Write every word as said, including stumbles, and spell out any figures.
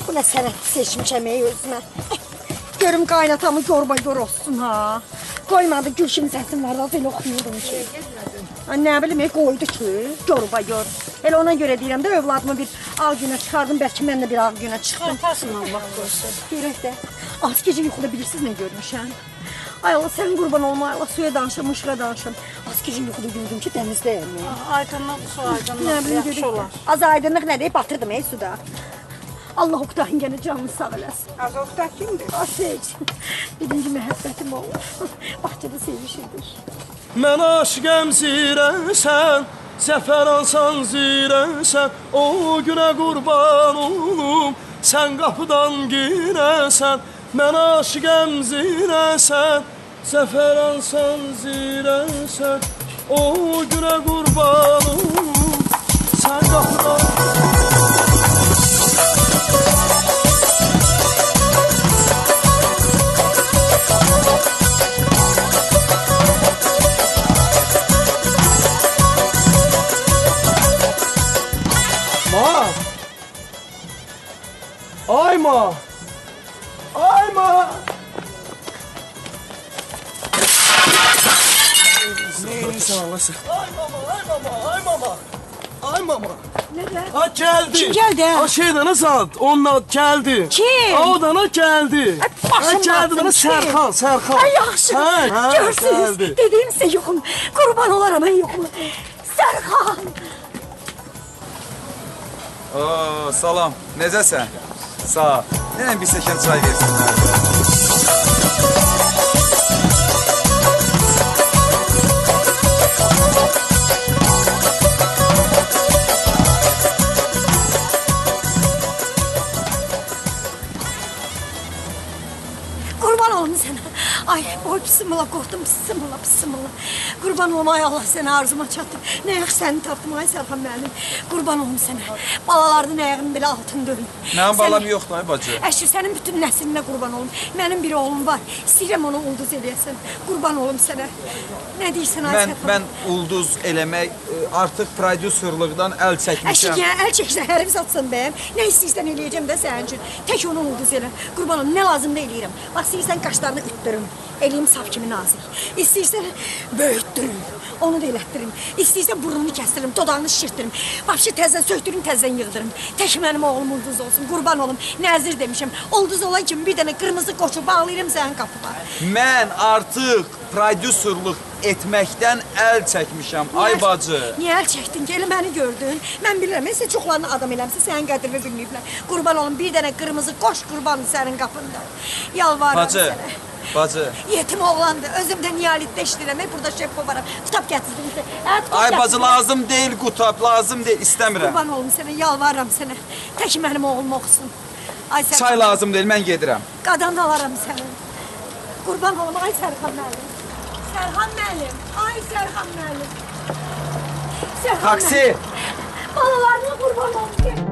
Bu nə sənət seçmişəm ey özümə. Görüm qaynatamı gorba gör olsun ha. Koymadı gül kimi səsim var da elə oxuyurdum ki. Nə bilim qoydu ki, gorba gör. Elə ona görə deyirəm də övladımı bir ağ günə çıxardım, bəlkə mən də bir ağ günə çıxdım. Çıxartarsın Allah qoysun. Görək də. Az gecə yuxuda bilirsiniz nə görmüşəm? Ay Allah sən qurban olma, Allah suya danışım, mışığa danışım. Az gecə yuxuda gördüm ki dənizdəyəm. Aydınlıq, su aydınlıq, yaxşı olar. Az aydınlıq nə deyib batırdım ey suda. Allah Oktay'ın gene canını sağ eləsin. Az Oktay kimdir? Aşeç. Birinci məhəbbətim olur. Bahçede sevişirdik. Mən aşıqəm zirəsən, zəfər alsan zirəsən, o günə qurban olum, sən qapıdan girəsən. Mən aşıqəm zirəsən, zəfər alsan zirəsən, o günə qurban olum, sən qapıdan girəsən. Ayma! Ayma! Neyini sen Allah'sın? Ay mama, ay mama, ay mama! Ay mama! Nerede? Ha geldi! Kim geldi? Ha şeydana zat, onunla geldi. Kim? Ha o dana geldi. Ay başım ha geldi dana Serkan, Serkan. Ay yaxşı, ha, görsünüz. Geldi. Dediğim size yokum, kurban olaram ben yokum. Serkan! Oo, salam. Necəsən? Sağ ol. Nənə bir stəkan çay versinlər. Kurban olum sana. Ay boy bismillah korktum bismillah bismillah. Kurban olum ay Allah seni arzuma çattı. Ne yak seni tapdım ay Serkan benim. Kurban olum sana. Balalardan ayağım bile altın dönüm. Mənim balam yoxdur ay bacı. Əşir senin bütün nesline kurban olum. Benim bir oğlum var. İstəyirəm onu ulduz eləyəsən. Kurban olum sana. Ne deyirsən ay Mən Serkan? mən ulduz eləmək artıq prodüserlıqdan əl Əşir çəkmişəm. ya el çəksən hərif satsan bəyəm. Ne istəyirsən eləyəcəm də sənin üçün. Tək onu ulduz elə. Kurban olum ne lazım da eləyirəm. Bax istəyirsən qaşlarını üttürüm. Eləyim saf kimi nazik. İstəyirsən böyütdürüm. Onu da elətdirim. İstəyirsən burnunu kəsdirim, dodağını şişirtdirim. Vapşı təzdən söktürüm, təzdən yığdırım. Tək mənim oğlum ulduz olsun, qurban olum. Nəzir demişəm. Ulduz olan kimi bir dənə qırmızı qoçu bağlayırım sənin qapıma. Mən artıq prodüserlıq etməkdən əl çəkmişəm ay bacı. Niyə əl çəkdin ki? Elə məni gördün. Mən bilirəm, sən çoxlarını adam eləmsə, sənin qədrini bilməyiblər. Qurban olum, bir dənə qırmızı qoç qurbanı sənin qapında. Yalvarıram Bacı. sənə. Bacı. Yetim oğlandı. Özüm de niyalitdə işləyirəm. Burada şef kovaram. Kitab gətirdim sizə. Ay bacı lazım deyil qutab, lazım deyil, istəmirəm. Qurban olum sənə, yalvarıram sənə. Tək mənim oğlum oxusun. Ay Serkan. Çay lazım deyil, mən gedirəm. Qadan alaram səni. Qurban olum, ay Serkan müəllim. Serkan müəllim. Ay Serkan müəllim. Serkan Taksi. müəllim. Balalarına qurban olum.